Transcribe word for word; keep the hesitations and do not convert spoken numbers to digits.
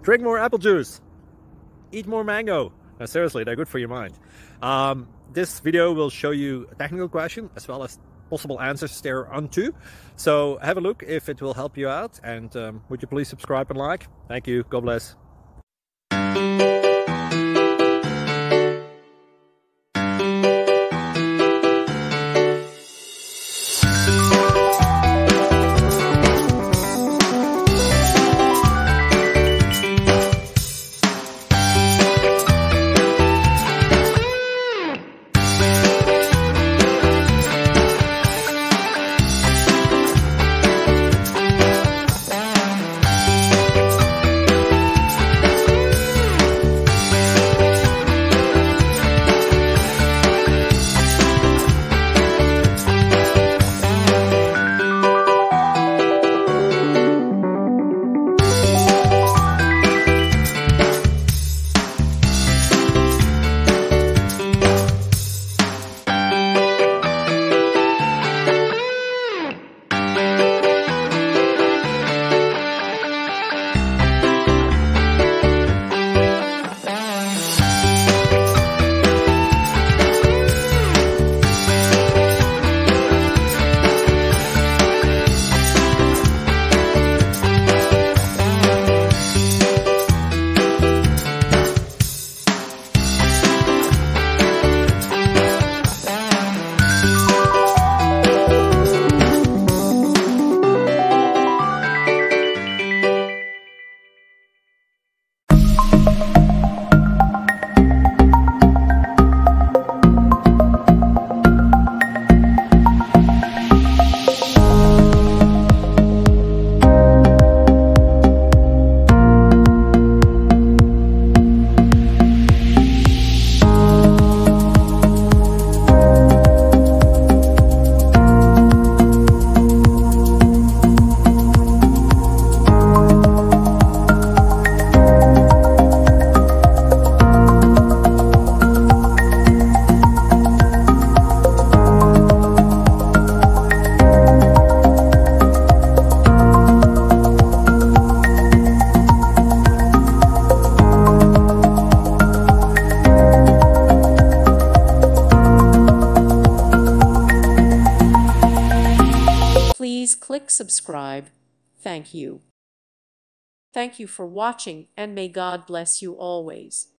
Drink more apple juice. Eat more mango. No, seriously, they're good for your mind. Um, this video will show you a technical question as well as possible answers thereunto. So have a look if it will help you out, and um, would you please subscribe and like? Thank you. God bless. Please click subscribe. Thank you. Thank you for watching, and may God bless you always.